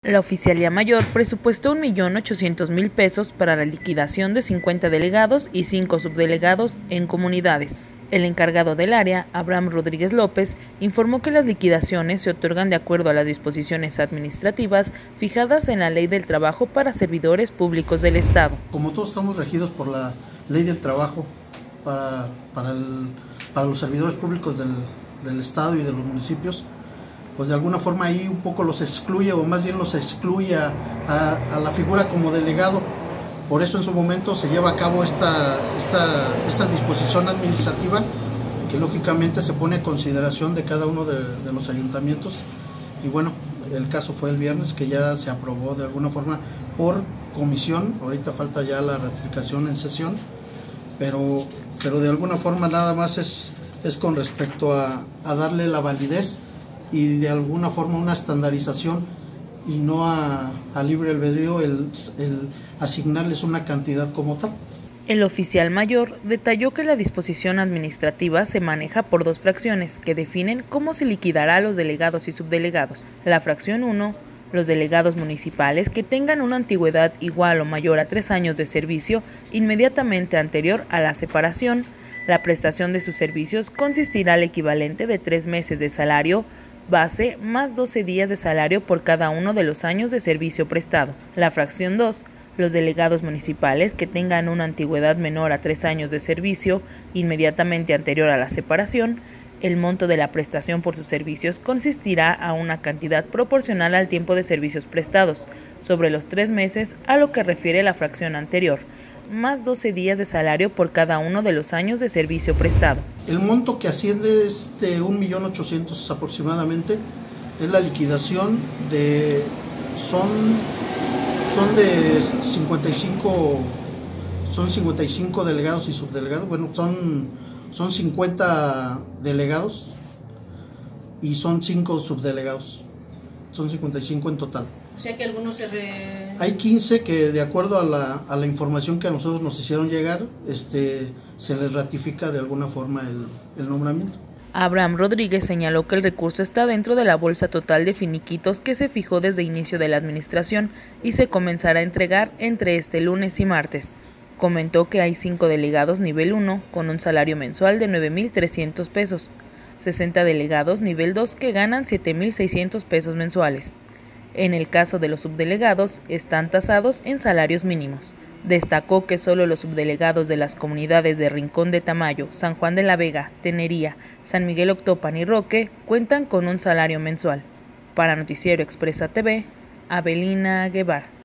La Oficialía Mayor presupuestó 1.800.000 pesos para la liquidación de 50 delegados y 5 subdelegados en comunidades. El encargado del área, Abraham Rodríguez López, informó que las liquidaciones se otorgan de acuerdo a las disposiciones administrativas fijadas en la Ley del Trabajo para servidores públicos del Estado. Como todos estamos regidos por la Ley del Trabajo para los servidores públicos del Estado y de los municipios, pues de alguna forma ahí un poco los excluye, o más bien los excluye a la figura como delegado. Por eso en su momento se lleva a cabo esta disposición administrativa, que lógicamente se pone a consideración de cada uno de los ayuntamientos. Y bueno, el caso fue el viernes, que ya se aprobó de alguna forma por comisión. Ahorita falta ya la ratificación en sesión, pero de alguna forma nada más es con respecto a darle la validez y de alguna forma una estandarización, y no a libre albedrío el asignarles una cantidad como tal. El oficial mayor detalló que la disposición administrativa se maneja por dos fracciones que definen cómo se liquidará a los delegados y subdelegados. La fracción 1, los delegados municipales que tengan una antigüedad igual o mayor a 3 años de servicio inmediatamente anterior a la separación. La prestación de sus servicios consistirá al equivalente de 3 meses de salario base más 12 días de salario por cada uno de los años de servicio prestado. La fracción 2, los delegados municipales que tengan una antigüedad menor a 3 años de servicio inmediatamente anterior a la separación. El monto de la prestación por sus servicios consistirá a una cantidad proporcional al tiempo de servicios prestados, sobre los 3 meses a lo que refiere la fracción anterior, más 12 días de salario por cada uno de los años de servicio prestado. El monto que asciende es de 1.800.000 aproximadamente. Es la liquidación de son de 55 delegados y subdelegados. Bueno, son 50 delegados y son 5 subdelegados. Son 55 en total. O sea que algunos Hay 15 que, de acuerdo a la información que a nosotros nos hicieron llegar, se les ratifica de alguna forma el nombramiento. Abraham Rodríguez señaló que el recurso está dentro de la bolsa total de finiquitos que se fijó desde inicio de la administración y se comenzará a entregar entre este lunes y martes. Comentó que hay 5 delegados nivel 1 con un salario mensual de 9.300 pesos, 60 delegados nivel 2 que ganan 7.600 pesos mensuales. En el caso de los subdelegados, están tasados en salarios mínimos. Destacó que solo los subdelegados de las comunidades de Rincón de Tamayo, San Juan de la Vega, Tenería, San Miguel Octopan y Roque cuentan con un salario mensual. Para Noticiero Expresa TV, Abelina Guevara.